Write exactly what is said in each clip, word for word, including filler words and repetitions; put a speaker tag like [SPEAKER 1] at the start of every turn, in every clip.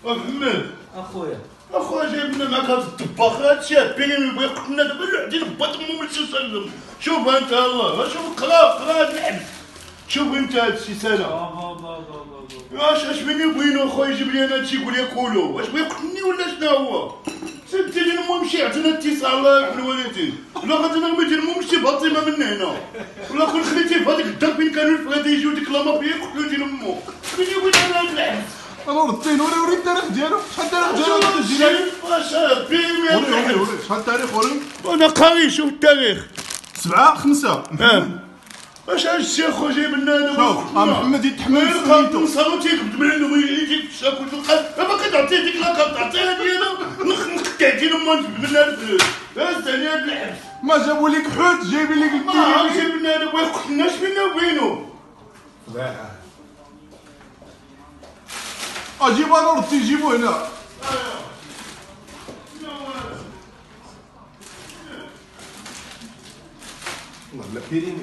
[SPEAKER 1] محمد
[SPEAKER 2] اخويا
[SPEAKER 1] اخويا جايب لنا معاك هاد الطباخ هاد شابين يبغي يقتلنا دابا الوحدين هبط امو ملي تسلم. شوف انت الله شوف قرا قرا هاد الحبس. شوف انت هاد الشي سالا واش اش بيني وبينو اخويا يجيب لي انا هادشي يقول لي كولو واش بغا يقتلني ولا شنو هو؟ سدي لي المهم مشي عطينا اتصال الله يرحم الوالدين ولا غادي نرمي ديال المهم مشي بهالطيمه من هنا ولا كون خليتيه في هذيك الدار فين كانوا الفرادي يجيو ديك لا مافيا يقتلوا ديال امو. بيني وبين هاد الحبس
[SPEAKER 3] انا رديت وري وري التاريخ ديالو شحال التاريخ ديالو
[SPEAKER 1] الجيران واش بيمي
[SPEAKER 3] وري وري شحال التاريخ وري
[SPEAKER 1] انا قاري شوف التاريخ
[SPEAKER 3] سبعة خمسة
[SPEAKER 1] واش هاد الشيخ خو جايب لنا هذا
[SPEAKER 3] شوف محمد يتحمل
[SPEAKER 1] مسؤوليته نصاوب تيكذب على انه يجيك في الشاك وتلقى دابا كتعطيه ديك لاكارت تعطيها لي انا نقطع ديال ما نجبد لنا الفلوس هاز عليا هاد الحبس
[SPEAKER 3] ما جابوا لك حوت جايبين لك
[SPEAKER 1] ما عرف جايب لنا هذا بغا يقتلنا اش بينا وبينو
[SPEAKER 3] اجيبو انا ردي جيبو هنا والله كاينين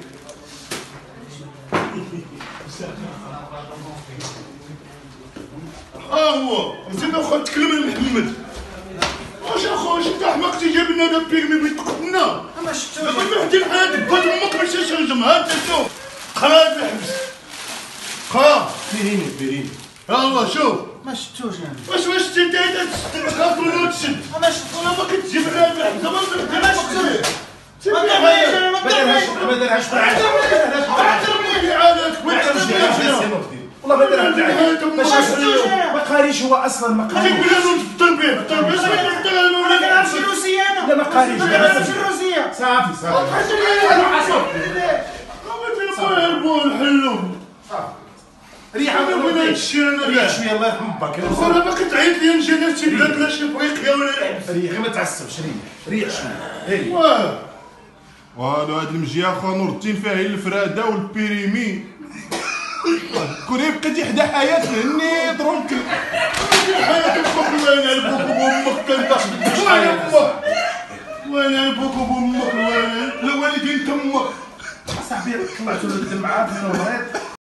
[SPEAKER 1] ها هو انت اخو تكلم على محمد واش اخو واش انت حماقتي جايب لنا هذا بيرمي بغيت تقتلنا
[SPEAKER 2] ما شفتوش
[SPEAKER 1] دابا المهدي الحياه بات امك ماشي شنجم ها انت شوف قرا هاد الحبس قرا
[SPEAKER 3] بيريني بيريني
[SPEAKER 1] يلا شوف
[SPEAKER 2] ما شفتوش انا
[SPEAKER 1] واش واش انت تخاف ولا تشد
[SPEAKER 2] ما شفتوش
[SPEAKER 1] ولا ما كتجيب لنا هاد الحبس ما
[SPEAKER 2] ما شفتوش
[SPEAKER 1] ما
[SPEAKER 2] درناش انا ما درناش
[SPEAKER 3] ما دارهاش
[SPEAKER 1] والله ما درها
[SPEAKER 3] ما قاريش هو اصلا ما قاريش
[SPEAKER 1] التربيه التربيه
[SPEAKER 2] انا كنعرف شي روسيه انا
[SPEAKER 3] لا ما قاريش
[SPEAKER 2] كنعرف شي روسيه
[SPEAKER 3] صافي صافي ريحه
[SPEAKER 1] وين هادشي انا
[SPEAKER 3] ريح شويه الله يرحم باك
[SPEAKER 1] انا باقي تعيط لي نجي انا شي بلاد لا شي افريقيا ولا الحبس
[SPEAKER 3] ريح ما تعصبش ريح ريح شويه
[SPEAKER 1] واه
[SPEAKER 3] والو هاد المجيه اخو نور الدين فيها هي الفراده والبيريمي كوني بقيتي حدا حياه هني درونك
[SPEAKER 1] حياتك الله ينعل بوك وامك كنت وين امك وين بوك وامك الوالدين تمك
[SPEAKER 3] صاحبي طلعتو للدم معاه في المريض